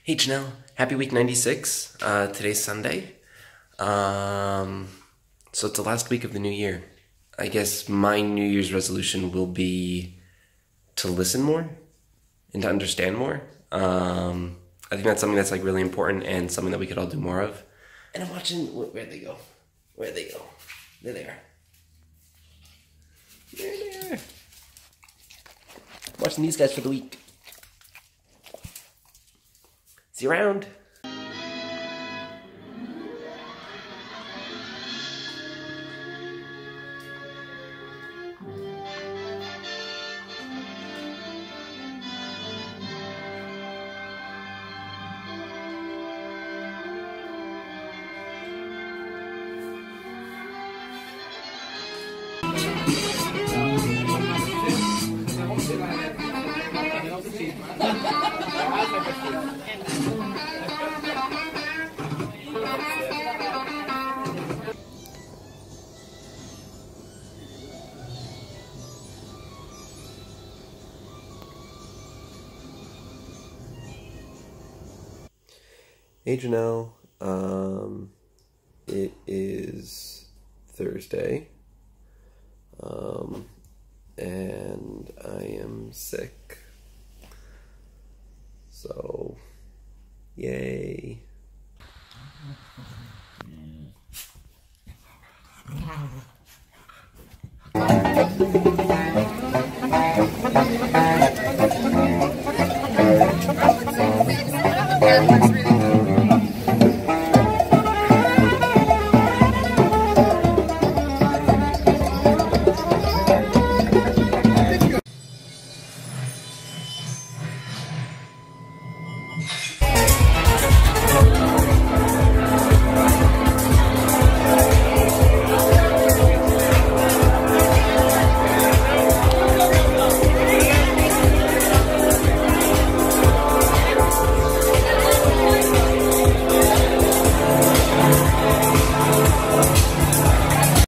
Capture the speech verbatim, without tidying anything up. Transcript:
Hey Janelle, happy week ninety-six. Uh, today's Sunday. Um, so it's the last week of the new year. I guess my New Year's resolution will be to listen more and to understand more. Um, I think that's something that's like really important and something that we could all do more of. And I'm watching, where'd they go? Where'd they go? There they are. There they are. Watching these guys for the week. See you around. Hey Janelle, um, it is Thursday, um, and I am sick.